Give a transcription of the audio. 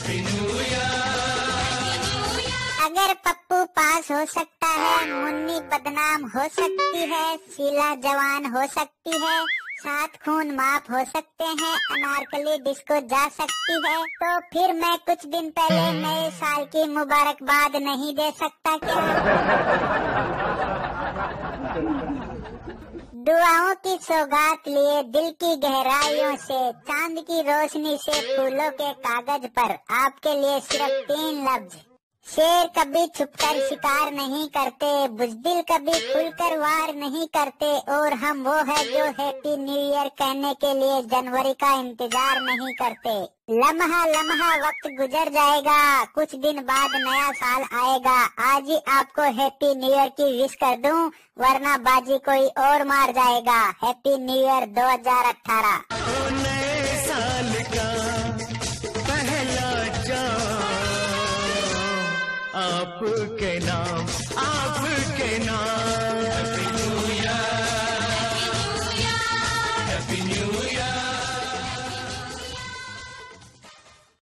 अगर पप्पू पास हो सकता है, मुन्नी बदनाम हो सकती है, शीला जवान हो सकती है, 7 खून माफ हो सकते हैं, अनारकली डिस्को जा सकती है, तो फिर मैं कुछ दिन पहले नए साल की मुबारकबाद नहीं दे सकता क्या? दुआओं की सौगात लिए दिल की गहराइयों से, चांद की रोशनी से फूलों के कागज पर आपके लिए सिर्फ 3 लफ्ज। शेर कभी छुपकर शिकार नहीं करते, बुज़दिल कभी खुलकर वार नहीं करते, और हम वो है जो हैप्पी न्यू ईयर कहने के लिए जनवरी का इंतजार नहीं करते। लम्हा लम्हा वक्त गुजर जाएगा, कुछ दिन बाद नया साल आएगा। आज ही आपको हैप्पी न्यू ईयर की विश कर दूं, वरना बाजी कोई और मार जाएगा। Happy new year 2018। नए साल का पहला आपके नाम, आपके नाम। Happy new year, happy new year, happy new year.